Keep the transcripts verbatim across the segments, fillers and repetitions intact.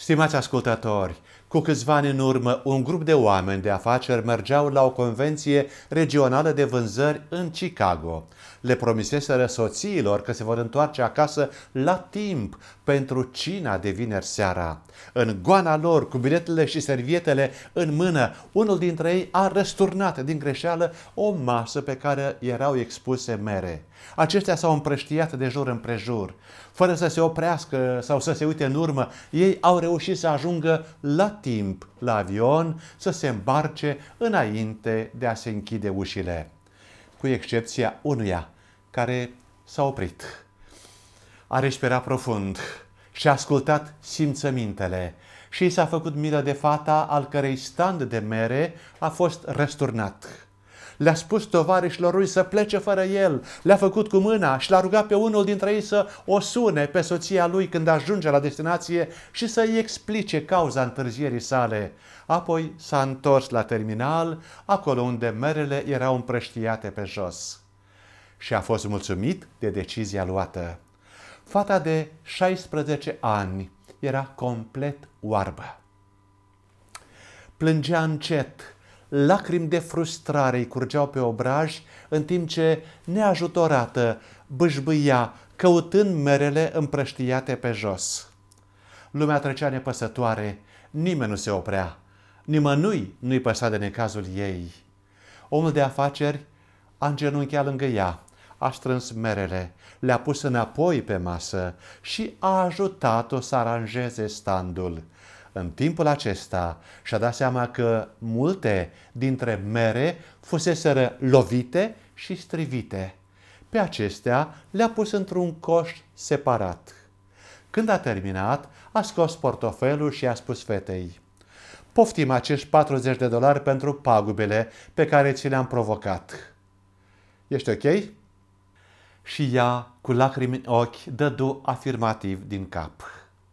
Stimați ascultători, cu câțiva ani în urmă, un grup de oameni de afaceri mergeau la o convenție regională de vânzări în Chicago. Le promiseseră soțiilor că se vor întoarce acasă la timp pentru cina de vineri seara. În goana lor, cu biletele și servietele în mână, unul dintre ei a răsturnat din greșeală o masă pe care erau expuse mere. Aceștia s-au împrăștiat de jur împrejur. Fără să se oprească sau să se uite în urmă, ei au reușit să ajungă la timp la avion, să se îmbarce înainte de a se închide ușile. Cu excepția unuia care s-a oprit. A respirat profund și a ascultat simțămintele și i s-a făcut milă de fata al cărei stand de mere a fost răsturnat. Le-a spus tovarășilor lui să plece fără el, le-a făcut cu mâna și l-a rugat pe unul dintre ei să o sune pe soția lui când ajunge la destinație și să-i explice cauza întârzierii sale. Apoi s-a întors la terminal, acolo unde merele erau împrăștiate pe jos. Și a fost mulțumit de decizia luată. Fata de șaisprezece ani era complet oarbă. Plângea încet. Lacrimi de frustrare îi curgeau pe obraj, în timp ce, neajutorată, bâșbâia, căutând merele împrăștiate pe jos. Lumea trecea nepăsătoare, nimeni nu se oprea, nimănui nu-i păsa de necazul ei. Omul de afaceri a îngenunchiat lângă ea, a strâns merele, le-a pus înapoi pe masă și a ajutat-o să aranjeze standul. În timpul acesta și-a dat seama că multe dintre mere fuseseră lovite și strivite. Pe acestea le-a pus într-un coș separat. Când a terminat, a scos portofelul și i-a spus fetei: "Poftim acești patruzeci de dolari pentru pagubele pe care ți le-am provocat. Ești ok?" Și ea, cu lacrimi în ochi, dădu afirmativ din cap.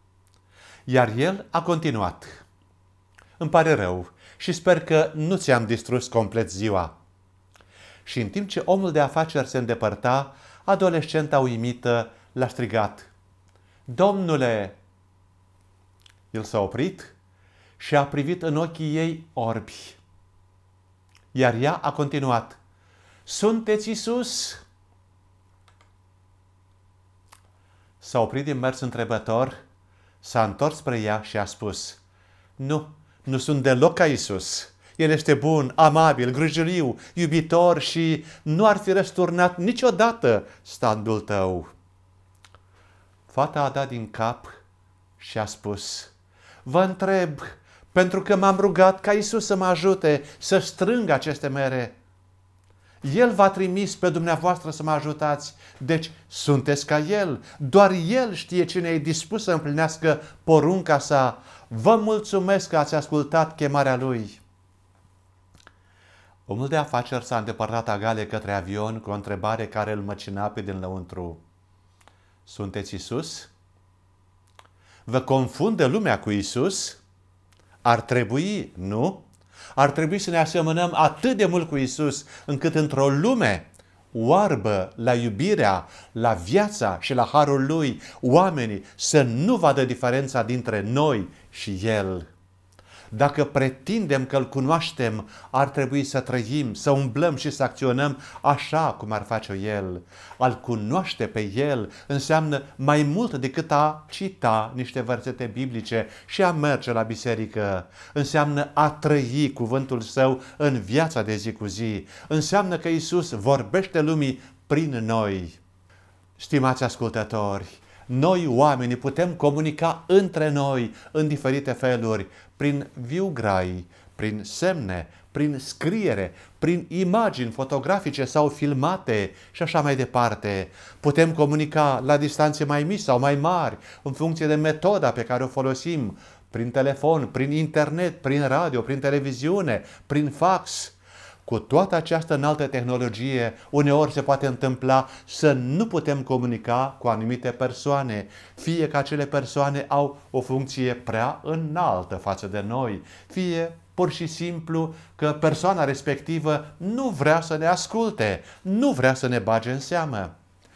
Iar el a continuat: "Îmi pare rău și sper că nu ți-am distrus complet ziua." Și în timp ce omul de afaceri se îndepărta, adolescenta uimită l-a strigat: "Domnule!" El s-a oprit și a privit în ochii ei orbi. Iar ea a continuat: "Sunteți Iisus?" S-a oprit din mers întrebător, s-a întors spre ea și a spus: "Nu, nu sunt deloc ca Iisus. El este bun, amabil, grijuliu, iubitor și nu ar fi răsturnat niciodată standul tău." Fata a dat din cap și a spus: "Vă întreb, pentru că m-am rugat ca Iisus să mă ajute să strâng aceste mere. El v-a trimis pe dumneavoastră să mă ajutați, deci sunteți ca El. Doar El știe cine e dispus să împlinească porunca sa. Vă mulțumesc că ați ascultat chemarea Lui." Omul de afaceri s-a îndepărtat agale către avion cu o întrebare care îl măcina pe din lăuntru: "Sunteți Iisus? Vă confundă lumea cu Iisus? Ar trebui, nu? Ar trebui să ne asemănăm atât de mult cu Iisus, încât într-o lume oarbă la iubirea, la viața și la harul Lui, oamenii să nu vadă diferența dintre noi și El. Dacă pretindem că îl cunoaștem, ar trebui să trăim, să umblăm și să acționăm așa cum ar face El. A-L cunoaște pe El înseamnă mai mult decât a cita niște versete biblice și a merge la biserică. Înseamnă a trăi cuvântul Său în viața de zi cu zi. Înseamnă că Iisus vorbește lumii prin noi. Stimați ascultători, noi oamenii putem comunica între noi în diferite feluri, prin viu grai, prin semne, prin scriere, prin imagini fotografice sau filmate și așa mai departe. Putem comunica la distanțe mai mici sau mai mari, în funcție de metoda pe care o folosim, prin telefon, prin internet, prin radio, prin televiziune, prin fax. Cu toată această înaltă tehnologie, uneori se poate întâmpla să nu putem comunica cu anumite persoane, fie că acele persoane au o funcție prea înaltă față de noi, fie pur și simplu că persoana respectivă nu vrea să ne asculte, nu vrea să ne bage în seamă.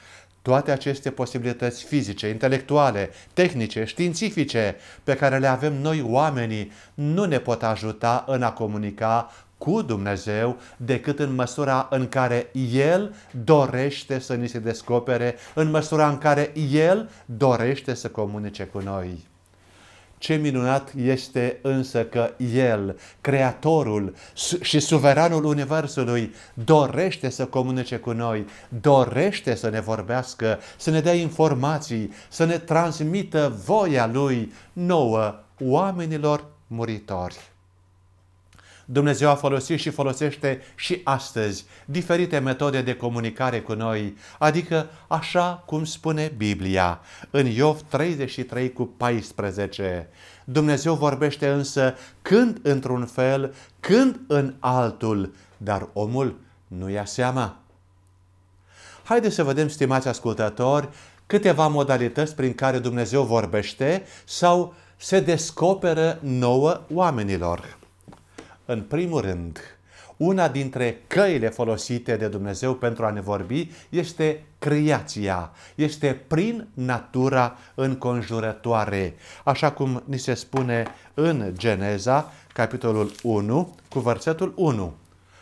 Toate aceste posibilități fizice, intelectuale, tehnice, științifice pe care le avem noi oamenii nu ne pot ajuta în a comunica cu Dumnezeu decât în măsura în care El dorește să ni se descopere, în măsura în care El dorește să comunice cu noi. Ce minunat este însă că El, Creatorul și Suveranul Universului, dorește să comunice cu noi, dorește să ne vorbească, să ne dea informații, să ne transmită voia Lui nouă, oamenilor muritori. Dumnezeu a folosit și folosește și astăzi diferite metode de comunicare cu noi, adică așa cum spune Biblia, în Iov treizeci și trei cu paisprezece. Dumnezeu vorbește însă când într-un fel, când în altul, dar omul nu ia seama. Haideți să vedem, stimați ascultători, câteva modalități prin care Dumnezeu vorbește sau se descoperă nouă oamenilor. În primul rând, una dintre căile folosite de Dumnezeu pentru a ne vorbi este creația, este prin natura înconjurătoare, așa cum ni se spune în Geneza, capitolul unu, cu versetul unu.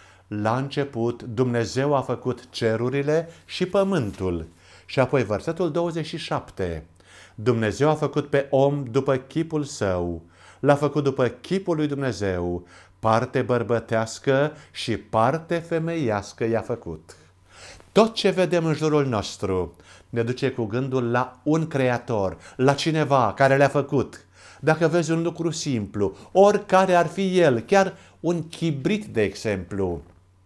La început, Dumnezeu a făcut cerurile și pământul. Și apoi versetul douăzeci și șapte. Dumnezeu a făcut pe om după chipul său, l-a făcut după chipul lui Dumnezeu, parte bărbătească și parte femeiască i-a făcut. Tot ce vedem în jurul nostru ne duce cu gândul la un creator, la cineva care le-a făcut. Dacă vezi un lucru simplu, oricare ar fi el, chiar un chibrit de exemplu,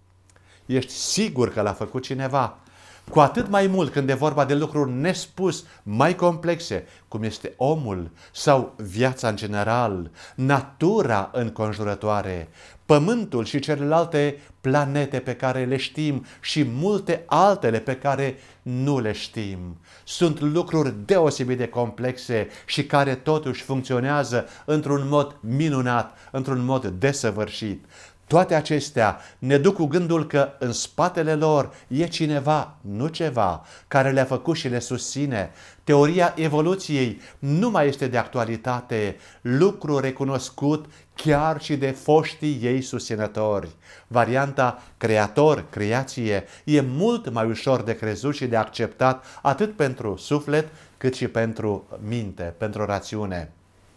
ești sigur că l-a făcut cineva. Cu atât mai mult când e vorba de lucruri nespus, mai complexe, cum este omul sau viața în general, natura înconjurătoare, pământul și celelalte planete pe care le știm și multe altele pe care nu le știm. Sunt lucruri deosebit de complexe și care totuși funcționează într-un mod minunat, într-un mod desăvârșit. Toate acestea ne duc cu gândul că în spatele lor e cineva, nu ceva, care le-a făcut și le susține. Teoria evoluției nu mai este de actualitate, lucru recunoscut chiar și de foștii ei susținători. Varianta creator, creație, e mult mai ușor de crezut și de acceptat atât pentru suflet cât și pentru minte, pentru rațiune.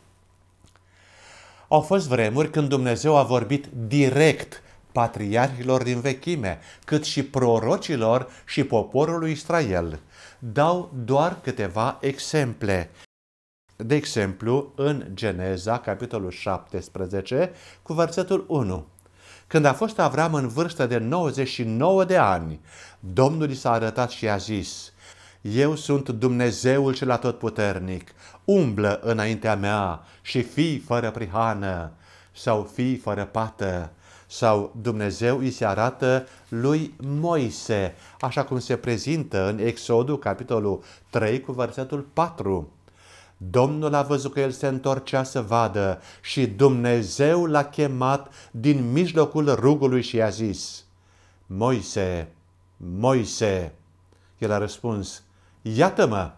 Au fost vremuri când Dumnezeu a vorbit direct patriarhilor din vechime, cât și prorocilor și poporului Israel. Dau doar câteva exemple. De exemplu, în Geneza, capitolul șaptesprezece, cu versetul unu. Când a fost Avram în vârstă de nouăzeci și nouă de ani, Domnul i s-a arătat și a zis: Eu sunt Dumnezeul cel atotputernic, umblă înaintea mea și fii fără prihană sau fii fără pată. Sau Dumnezeu îi se arată lui Moise, așa cum se prezintă în Exodul, capitolul trei, cu versetul patru. Domnul a văzut că el se întorcea să vadă și Dumnezeu l-a chemat din mijlocul rugului și i-a zis: Moise, Moise. El a răspuns: Iată-mă!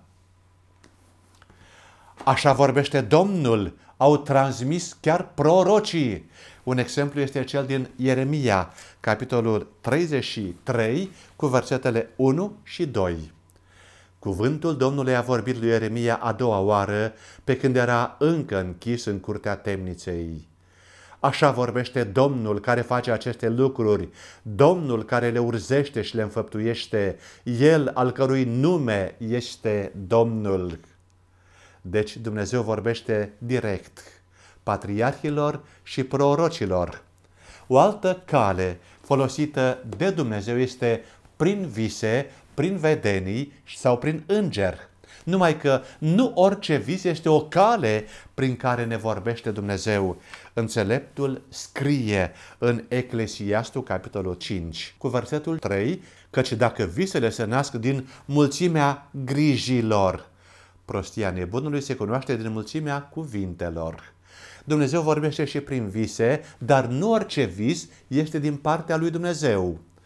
Așa vorbește Domnul, au transmis chiar prorocii. Un exemplu este cel din Ieremia, capitolul treizeci și trei, cu versetele unu și doi. Cuvântul Domnului a vorbit lui Ieremia a doua oară, pe când era încă închis în curtea temniței. Așa vorbește Domnul care face aceste lucruri, Domnul care le urzește și le înfăptuiește, El al cărui nume este Domnul. Deci Dumnezeu vorbește direct patriarhilor și prorocilor. O altă cale folosită de Dumnezeu este prin vise, prin vedenii sau prin înger. Numai că nu orice vis este o cale prin care ne vorbește Dumnezeu. Înțeleptul scrie în Eclesiastul, capitolul cinci, cu versetul trei, căci dacă visele se nasc din mulțimea grijilor, prostia nebunului se cunoaște din mulțimea cuvintelor. Dumnezeu vorbește și prin vise, dar nu orice vis este din partea lui Dumnezeu.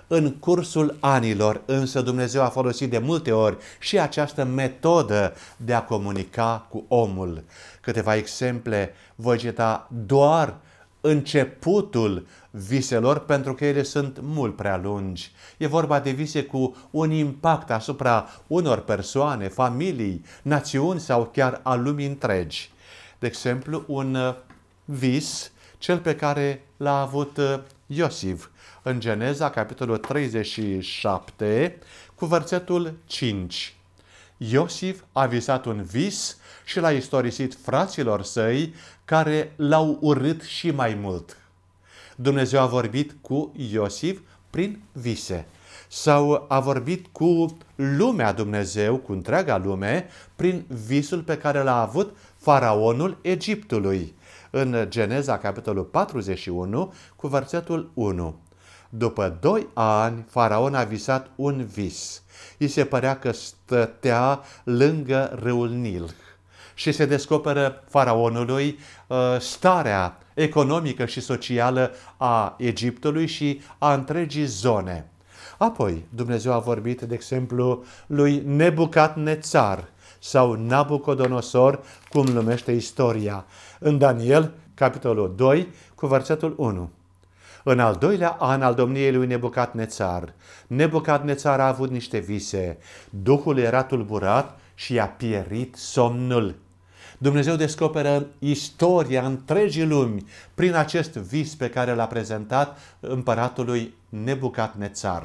În cursul anilor, însă, Dumnezeu a folosit de multe ori și această metodă de a comunica cu omul. Câteva exemple voi cita doar începutul viselor, pentru că ele sunt mult prea lungi. E vorba de vise cu un impact asupra unor persoane, familii, națiuni sau chiar a lumii întregi. De exemplu, un vis, cel pe care l-a avut Iosif, în Geneza, capitolul treizeci și șapte, cu versetul cinci. Iosif a visat un vis și l-a istorisit fraților săi, care l-au urât și mai mult. Dumnezeu a vorbit cu Iosif prin vise. Sau a vorbit cu lumea Dumnezeu, cu întreaga lume, prin visul pe care l-a avut faraonul Egiptului. În Geneza, capitolul patruzeci și unu, cu versetul unu. După doi ani, faraon a visat un vis. I se părea că stătea lângă râul Nil. Și se descoperă faraonului uh, starea economică și socială a Egiptului și a întregii zone. Apoi, Dumnezeu a vorbit, de exemplu, lui Nebucadnețar sau Nabucodonosor, cum numește istoria, în Daniel, capitolul doi, cu versetul unu. În al doilea an al domniei lui Nebucadnețar, Nebucadnețar a avut niște vise. Duhul era tulburat și i-a pierit somnul. Dumnezeu descoperă istoria întregii lumi prin acest vis pe care l-a prezentat împăratului Nebucadnețar.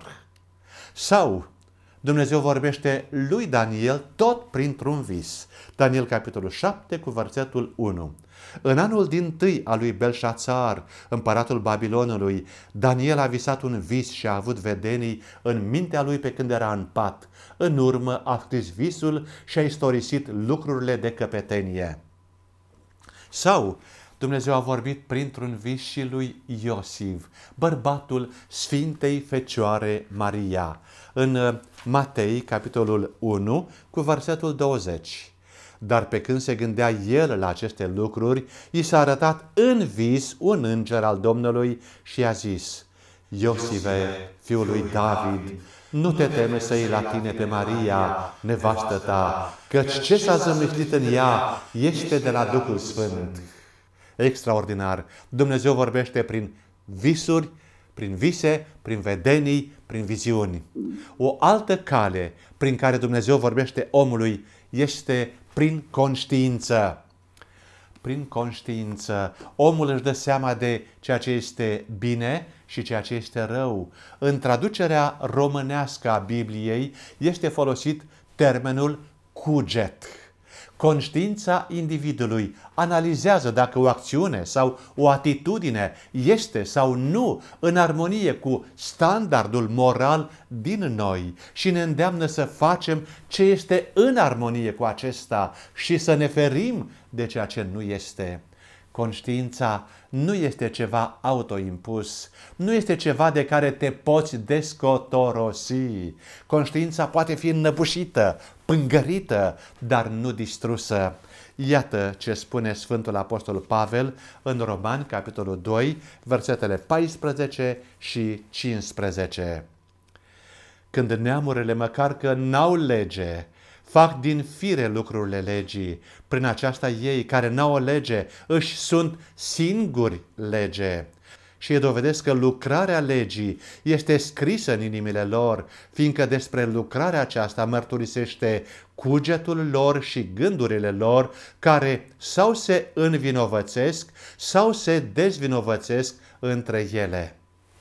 Sau Dumnezeu vorbește lui Daniel tot printr-un vis. Daniel, capitolul șapte, cu versetul unu. În anul dintâi al lui Belșațar, împăratul Babilonului, Daniel a visat un vis și a avut vedenii în mintea lui pe când era în pat. În urmă a scris visul și a istorisit lucrurile de căpetenie. Sau Dumnezeu a vorbit printr-un vis și lui Iosif, bărbatul Sfintei Fecioare Maria, în Matei, capitolul unu, cu versetul douăzeci. Dar pe când se gândea el la aceste lucruri, i s-a arătat în vis un înger al Domnului și i-a zis: Iosife, fiul lui David, nu te teme să iei la tine pe Maria, nevastă ta, căci ce s-a zămislit în ea este de la Duhul Sfânt. Extraordinar! Dumnezeu vorbește prin visuri, prin vise, prin vedenii, prin viziuni. O altă cale prin care Dumnezeu vorbește omului este prin conștiință. Prin conștiință, omul își dă seama de ceea ce este bine și ceea ce este rău. În traducerea românească a Bibliei este folosit termenul cuget. Conștiința individului analizează dacă o acțiune sau o atitudine este sau nu în armonie cu standardul moral din noi și ne îndeamnă să facem ce este în armonie cu acesta și să ne ferim de ceea ce nu este. Conștiința nu este ceva autoimpus, nu este ceva de care te poți descotorosi. Conștiința poate fi înnăbușită, pângărită, dar nu distrusă. Iată ce spune Sfântul Apostol Pavel în Romani, capitolul doi, versetele paisprezece și cincisprezece. Când neamurile, măcar că n-au lege, fac din fire lucrurile legii, prin aceasta ei, care n-au o lege, își sunt singuri lege. Și îi dovedesc că lucrarea legii este scrisă în inimile lor, fiindcă despre lucrarea aceasta mărturisește cugetul lor și gândurile lor, care sau se învinovățesc, sau se dezvinovățesc între ele.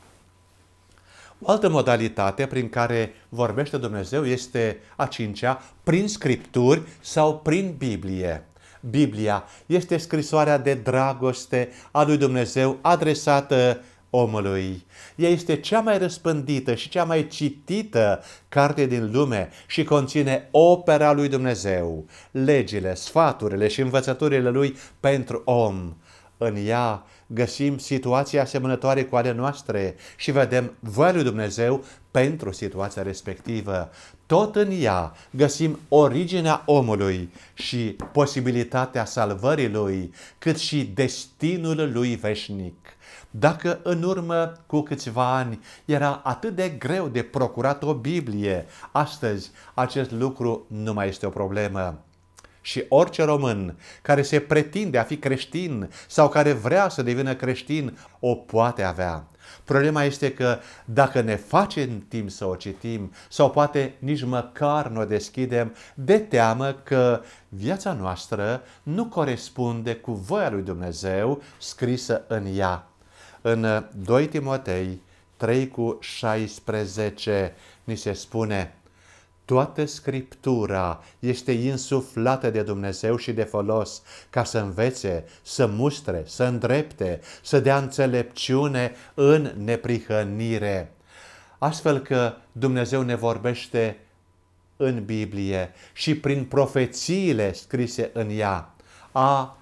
O altă modalitate prin care vorbește Dumnezeu este a cincea, prin Scripturi sau prin Biblie. Biblia este scrisoarea de dragoste a lui Dumnezeu adresată omului. Ea este cea mai răspândită și cea mai citită carte din lume și conține opera lui Dumnezeu, legile, sfaturile și învățăturile lui pentru om. În ea găsim situații asemănătoare cu ale noastre și vedem voia lui Dumnezeu pentru situația respectivă. Tot în ea găsim originea omului și posibilitatea salvării lui, cât și destinul lui veșnic. Dacă în urmă cu câțiva ani era atât de greu de procurat o Biblie, astăzi acest lucru nu mai este o problemă. Și orice român care se pretinde a fi creștin sau care vrea să devină creștin o poate avea. Problema este că dacă ne facem timp să o citim sau poate nici măcar nu o deschidem, de teamă că viața noastră nu corespunde cu voia lui Dumnezeu scrisă în ea. În doi Timotei trei cu șaisprezece ni se spune: toată Scriptura este insuflată de Dumnezeu și de folos ca să învețe, să mustre, să îndrepte, să dea înțelepciune în neprihănire. Astfel că Dumnezeu ne vorbește în Biblie și prin profețiile scrise în ea. A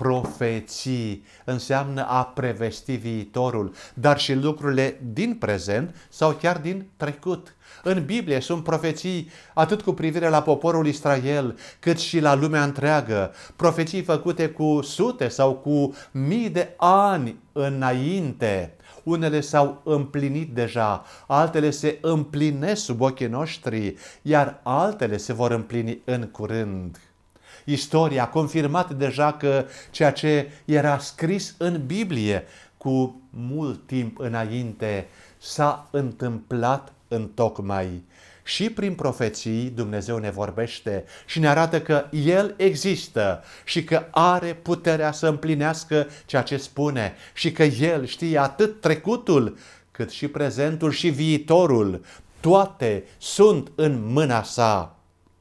profeții înseamnă a prevesti viitorul, dar și lucrurile din prezent sau chiar din trecut. În Biblie sunt profeții atât cu privire la poporul Israel, cât și la lumea întreagă. Profeții făcute cu sute sau cu mii de ani înainte. Unele s-au împlinit deja, altele se împlinesc sub ochii noștri, iar altele se vor împlini în curând. Istoria a confirmat deja că ceea ce era scris în Biblie cu mult timp înainte s-a întâmplat întocmai. Și prin profeții Dumnezeu ne vorbește și ne arată că El există și că are puterea să împlinească ceea ce spune și că El știe atât trecutul cât și prezentul și viitorul. Toate sunt în mâna Sa.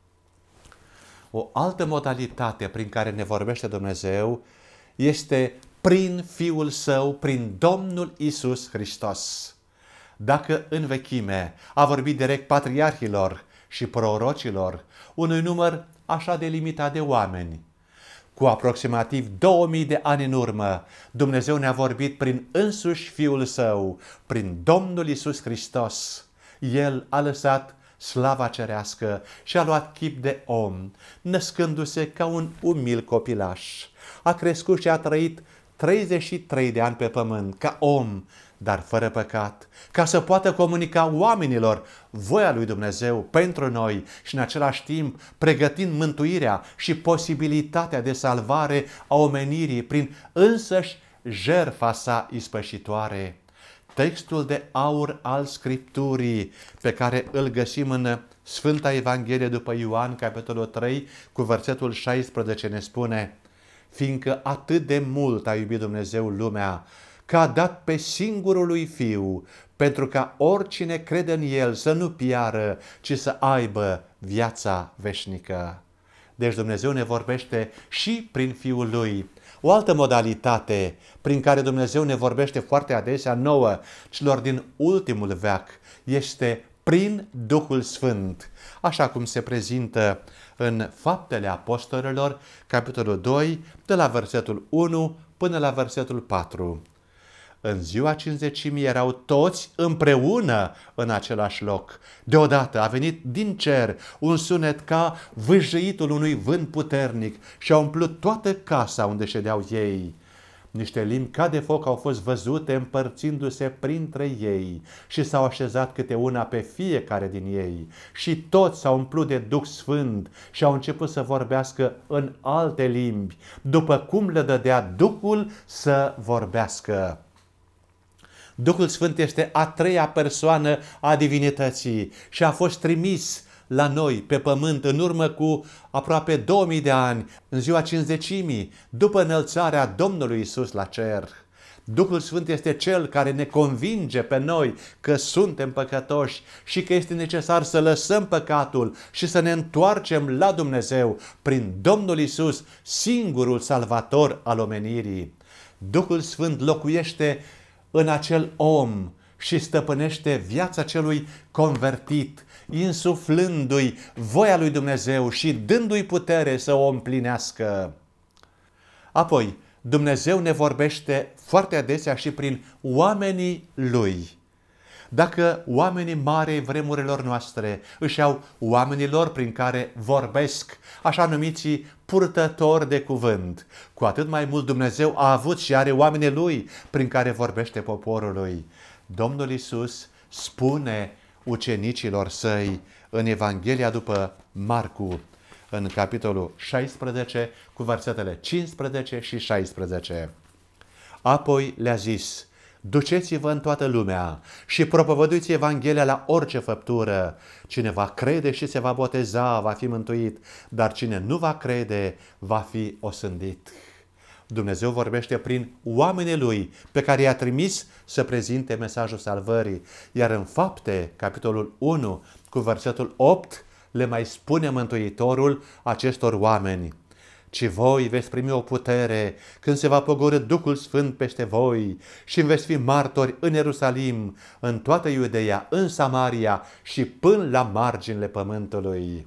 O altă modalitate prin care ne vorbește Dumnezeu este prin Fiul Său, prin Domnul Iisus Hristos. Dacă în vechime a vorbit direct patriarhilor și prorocilor, unui număr așa de limitat de oameni, cu aproximativ două mii de ani în urmă, Dumnezeu ne-a vorbit prin însuși Fiul Său, prin Domnul Iisus Hristos. El a lăsat slava cerească și a luat chip de om, născându-se ca un umil copilaș. A crescut și a trăit treizeci și trei de ani pe pământ, ca om, dar fără păcat, ca să poată comunica oamenilor voia lui Dumnezeu pentru noi și în același timp pregătind mântuirea și posibilitatea de salvare a omenirii prin însăși jertfa sa ispășitoare. Textul de aur al Scripturii pe care îl găsim în Sfânta Evanghelie după Ioan, capitolul trei, cu versetul șaisprezece ne spune: fiindcă atât de mult a iubit Dumnezeu lumea, că a dat pe singurul lui Fiu, pentru ca oricine crede în El să nu piară, ci să aibă viața veșnică. Deci Dumnezeu ne vorbește și prin Fiul Lui. O altă modalitate prin care Dumnezeu ne vorbește foarte adesea nouă, celor din ultimul veac, este prin Duhul Sfânt, așa cum se prezintă în Faptele Apostolilor, capitolul doi, de la versetul unu până la versetul patru. În ziua cincizecimii erau toți împreună în același loc. Deodată a venit din cer un sunet ca vâjâitul unui vânt puternic și a umplut toată casa unde ședeau ei. Niște limbi ca de foc au fost văzute împărțindu-se printre ei și s-au așezat câte una pe fiecare din ei. Și toți s-au umplut de Duh Sfânt și au început să vorbească în alte limbi, după cum le dădea Duhul să vorbească. Duhul Sfânt este a treia persoană a divinității și a fost trimis la noi pe pământ în urmă cu aproape două mii de ani, în ziua cincizecimii, după înălțarea Domnului Iisus la cer. Duhul Sfânt este Cel care ne convinge pe noi că suntem păcătoși și că este necesar să lăsăm păcatul și să ne întoarcem la Dumnezeu prin Domnul Iisus, singurul salvator al omenirii. Duhul Sfânt locuiește în acel om și stăpânește viața celui convertit, insuflându-i voia lui Dumnezeu și dându-i putere să o împlinească. Apoi, Dumnezeu ne vorbește foarte adesea și prin oamenii Lui. Dacă oamenii mari vremurilor noastre își au oamenilor prin care vorbesc, așa numiții purtători de cuvânt, cu atât mai mult Dumnezeu a avut și are oamenii Lui prin care vorbește poporului. Domnul Iisus spune ucenicilor Săi în Evanghelia după Marcu, în capitolul șaisprezece, cu versetele cincisprezece și șaisprezece. Apoi le-a zis: duceți-vă în toată lumea și propovăduiți Evanghelia la orice făptură. Cine va crede și se va boteza va fi mântuit, dar cine nu va crede va fi osândit. Dumnezeu vorbește prin oamenii Lui pe care i-a trimis să prezinte mesajul salvării. Iar în Fapte, capitolul unu, cu versetul opt, le mai spune Mântuitorul acestor oameni: ci voi veți primi o putere când se va pogorî Duhul Sfânt peste voi și veți fi martori în Ierusalim, în toată Iudeea, în Samaria și până la marginile pământului.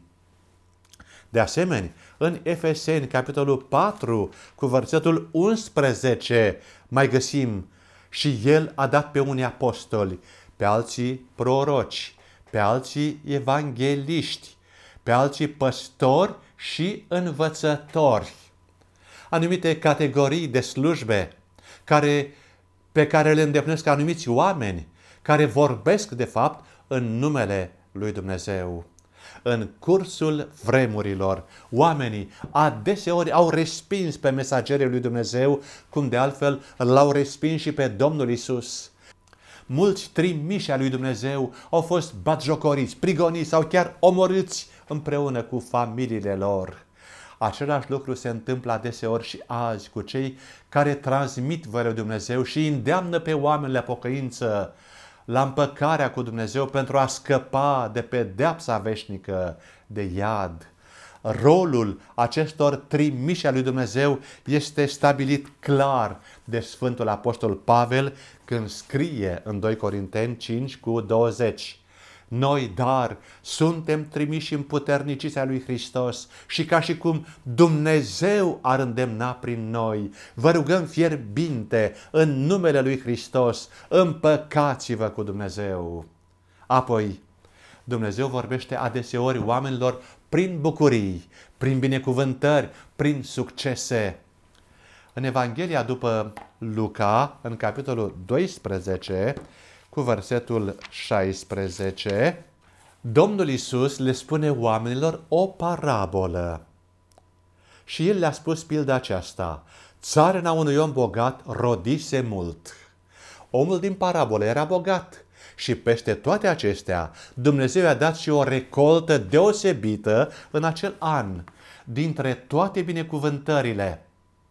De asemenea, în Efeseni, capitolul patru, cu versetul unsprezece, mai găsim: și El a dat pe unii apostoli, pe alții proroci, pe alții evangheliști, pe alții păstori și învățători. Anumite categorii de slujbe care, pe care le îndeplinesc anumiți oameni care vorbesc de fapt în numele lui Dumnezeu. În cursul vremurilor, oamenii adeseori au respins pe mesagerii lui Dumnezeu, cum de altfel l-au respins și pe Domnul Iisus. Mulți trimiși ai lui Dumnezeu au fost batjocoriți, prigoniți sau chiar omorâți împreună cu familiile lor. Același lucru se întâmplă adeseori și azi cu cei care transmit voia lui Dumnezeu și îndeamnă pe oameni la pocăință, la împăcarea cu Dumnezeu pentru a scăpa de pedeapsa veșnică, de iad. Rolul acestor trimiși ai lui Dumnezeu este stabilit clar de Sfântul Apostol Pavel când scrie în doi Corinteni cinci cu douăzeci. Noi, dar, suntem trimiși împuterniciți ai lui Hristos și ca și cum Dumnezeu ar îndemna prin noi, vă rugăm fierbinte în numele lui Hristos, împăcați-vă cu Dumnezeu. Apoi, Dumnezeu vorbește adeseori oamenilor prin bucurii, prin binecuvântări, prin succese. În Evanghelia după Luca, în capitolul doisprezece, cu versetul șaisprezece, Domnul Iisus le spune oamenilor o parabolă. Și El le-a spus pilda aceasta: țarina unui om bogat rodise mult. Omul din parabolă era bogat și peste toate acestea Dumnezeu i-a dat și o recoltă deosebită în acel an. Dintre toate binecuvântările,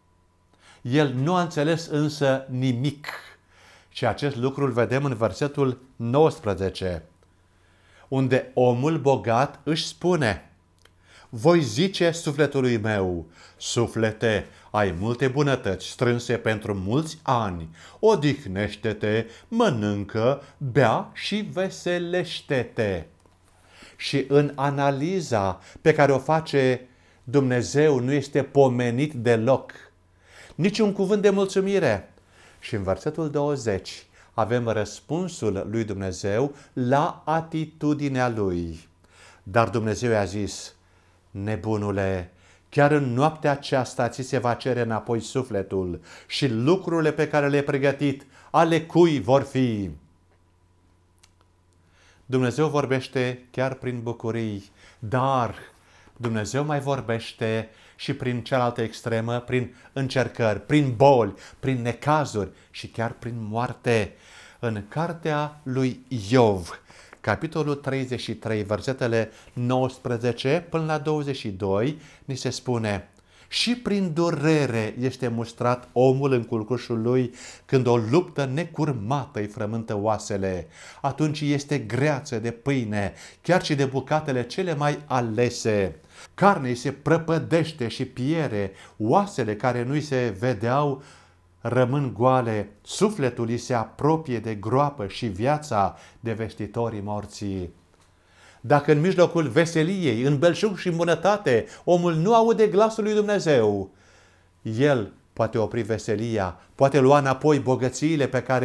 el nu a înțeles însă nimic. Și acest lucru îl vedem în versetul nouăsprezece, unde omul bogat își spune: voi zice sufletului meu, suflete, ai multe bunătăți strânse pentru mulți ani, odihnește-te, mănâncă, bea și veselește-te. Și în analiza pe care o face Dumnezeu nu este pomenit deloc niciun cuvânt de mulțumire. Și în versetul douăzeci avem răspunsul lui Dumnezeu la atitudinea lui. Dar Dumnezeu i-a zis: nebunule, chiar în noaptea aceasta ți se va cere înapoi sufletul și lucrurile pe care le-ai pregătit, ale cui vor fi? Dumnezeu vorbește chiar prin bucurii, dar Dumnezeu mai vorbește și prin cealaltă extremă, prin încercări, prin boli, prin necazuri și chiar prin moarte. În cartea lui Iov, capitolul treizeci și trei, versetele nouăsprezece până la douăzeci și doi, ni se spune: și prin durere este mustrat omul în culcușul lui, când o luptă necurmată îi frământă oasele. Atunci este greață de pâine, chiar și de bucatele cele mai alese. Carnea îi se prăpădește și piere, oasele care nu-i se vedeau rămân goale, sufletul îi se apropie de groapă și viața de vestitorii morții. Dacă în mijlocul veseliei, în belșug și în bunătate, omul nu aude glasul lui Dumnezeu, el poate opri veselia, poate lua înapoi bogățiile pe care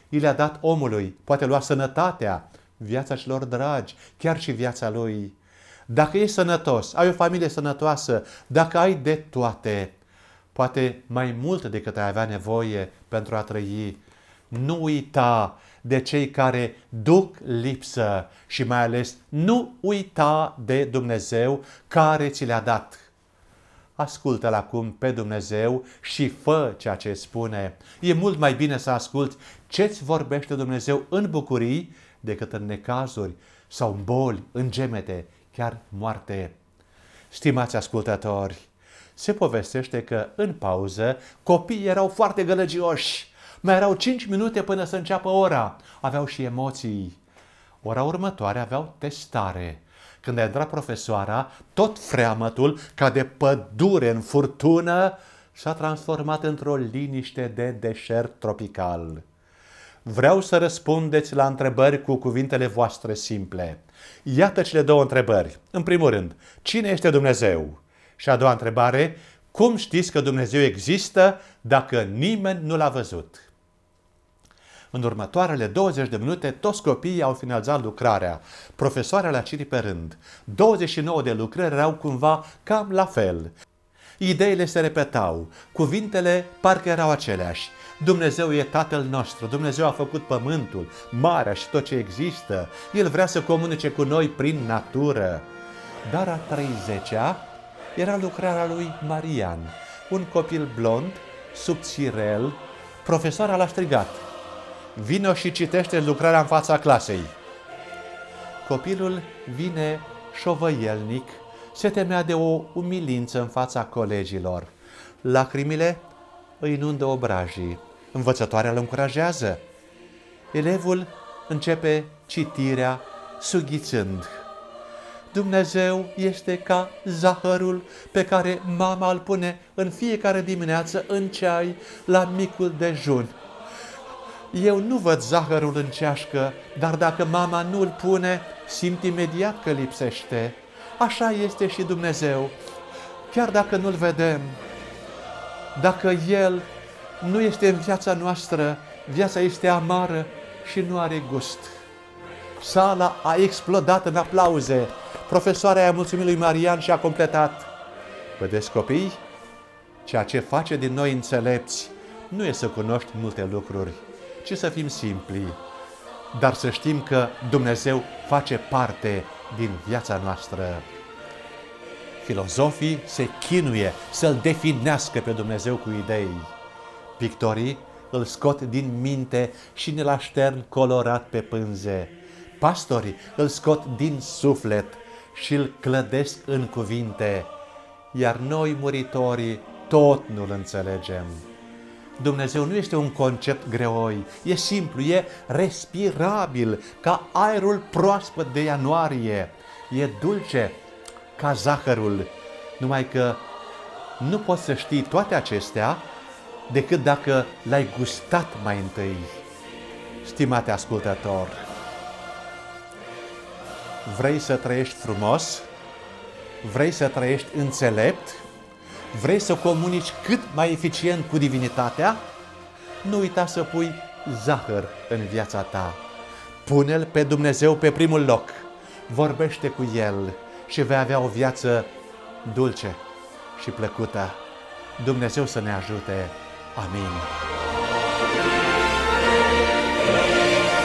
I le-a dat omului, poate lua sănătatea, viața celor dragi, chiar și viața lui. Dacă ești sănătos, ai o familie sănătoasă, dacă ai de toate, poate mai mult decât ai avea nevoie pentru a trăi, nu uita de cei care duc lipsă și mai ales nu uita de Dumnezeu care ți le-a dat. Ascultă-L acum pe Dumnezeu și fă ceea ce spune. E mult mai bine să asculți ce-ți vorbește Dumnezeu în bucurii decât în necazuri sau în boli, în gemete, chiar moarte. Stimați ascultători, se povestește că în pauză copiii erau foarte gălăgioși. Mai erau cinci minute până să înceapă ora. Aveau și emoții. Ora următoare aveau testare. Când a intrat profesoara, tot freamătul, ca de pădure în furtună, s-a transformat într-o liniște de deșert tropical. Vreau să răspundeți la întrebări cu cuvintele voastre simple. Iată cele două întrebări. În primul rând, cine este Dumnezeu? Și a doua întrebare, cum știți că Dumnezeu există dacă nimeni nu l-a văzut? În următoarele douăzeci de minute, toți copiii au finalizat lucrarea. Profesoara le-a citit pe rând. douăzeci și nouă de lucrări erau cumva cam la fel. Ideile se repetau, cuvintele parcă erau aceleași. Dumnezeu e Tatăl nostru, Dumnezeu a făcut pământul, marea și tot ce există. El vrea să comunice cu noi prin natură. Dar a treizecea era lucrarea lui Marian, un copil blond, subțirel. Profesoara l-a strigat: vino și citește lucrarea în fața clasei. Copilul vine șovăielnic, se temea de o umilință în fața colegilor. Lacrimile îi inundă obrajii. Învățătoarea îl încurajează. Elevul începe citirea sughițând. Dumnezeu este ca zahărul pe care mama îl pune în fiecare dimineață în ceai la micul dejun. Eu nu văd zahărul în ceașcă, dar dacă mama nu îl pune, simt imediat că lipsește. Așa este și Dumnezeu, chiar dacă nu-L vedem. Dacă El nu este în viața noastră, viața este amară și nu are gust. Sala a explodat în aplauze. Profesoara i-a mulțumit lui Marian și a completat: vedeți, copii, ceea ce face din noi înțelepți nu e să cunoști multe lucruri, ci să fim simpli, dar să știm că Dumnezeu face parte din viața noastră. Filozofii se chinuie să-L definească pe Dumnezeu cu idei. Pictorii îl scot din minte și ne-l aștern colorat pe pânze. Pastorii îl scot din suflet și îl clădesc în cuvinte. Iar noi, muritorii, tot nu-l înțelegem. Dumnezeu nu este un concept greoi, e simplu, e respirabil, ca aerul proaspăt de ianuarie. E dulce, ca zahărul, numai că nu poți să știi toate acestea decât dacă l-ai gustat mai întâi. Stimate ascultător, vrei să trăiești frumos? Vrei să trăiești înțelept? Vrei să comunici cât mai eficient cu divinitatea? Nu uita să pui zahăr în viața ta. Pune-L pe Dumnezeu pe primul loc. Vorbește cu El și vei avea o viață dulce și plăcută. Dumnezeu să ne ajute. Amin.